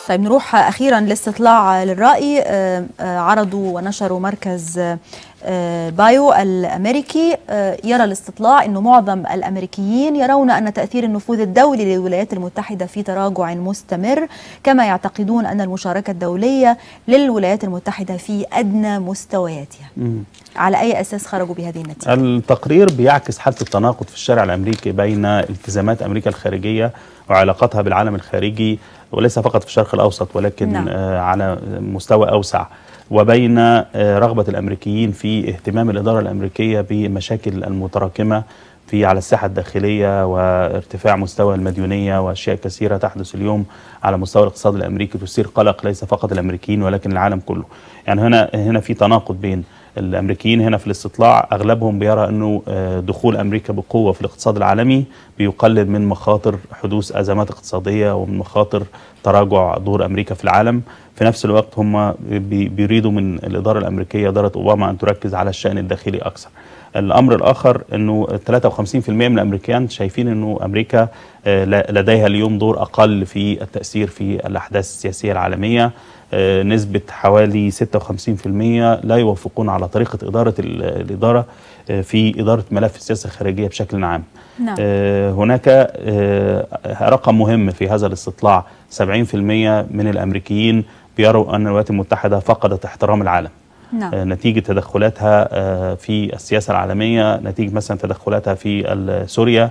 طيب نروح أخيرا لاستطلاع للرأي عرضوا ونشروا مركز بايو الأمريكي. يرى الاستطلاع أنه معظم الأمريكيين يرون أن تأثير النفوذ الدولي للولايات المتحدة في تراجع مستمر، كما يعتقدون أن المشاركة الدولية للولايات المتحدة في أدنى مستوياتها. على أي أساس خرجوا بهذه النتيجة؟ التقرير بيعكس حالة التناقض في الشارع الأمريكي بين التزامات أمريكا الخارجية وعلاقاتها بالعالم الخارجي، وليس فقط في الشرق الأوسط ولكن على مستوى أوسع، وبين رغبة الأمريكيين في اهتمام الإدارة الأمريكية بمشاكل المتراكمة على الساحة الداخلية وارتفاع مستوى المديونية وأشياء كثيرة تحدث اليوم على مستوى الاقتصاد الأمريكي تثير قلق ليس فقط الأمريكيين ولكن العالم كله. يعني هنا في تناقض بين الأمريكيين. هنا في الاستطلاع أغلبهم بيرى أنه دخول أمريكا بقوة في الاقتصاد العالمي بيقلل من مخاطر حدوث أزمات اقتصادية ومن مخاطر تراجع دور أمريكا في العالم. في نفس الوقت هم بيريدوا من الإدارة الأمريكية إدارة أوباما أن تركز على الشأن الداخلي أكثر. الأمر الآخر أنه 53% من الأمريكان شايفين أنه أمريكا لديها اليوم دور أقل في التأثير في الأحداث السياسية العالمية. نسبة حوالي 56% لا يوافقون على طريقة الإدارة في إدارة ملف السياسة الخارجية بشكل عام. نعم. هناك رقم مهم في هذا الاستطلاع، 70% من الأمريكيين بيروا أن الولايات المتحدة فقدت احترام العالم. نعم. نتيجة تدخلاتها في السياسة العالمية، نتيجة مثلا تدخلاتها في سوريا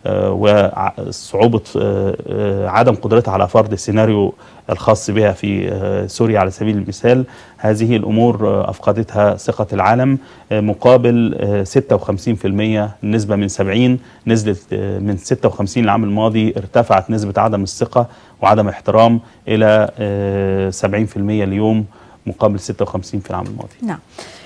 وصعوبة عدم قدرتها على فرض السيناريو الخاص بها في سوريا على سبيل المثال. هذه الأمور أفقدتها ثقة العالم، مقابل 56%، النسبة من 70 نزلت من 56 العام الماضي، ارتفعت نسبة عدم الثقة وعدم الاحترام إلى 70% اليوم مقابل 56 في العام الماضي. نعم.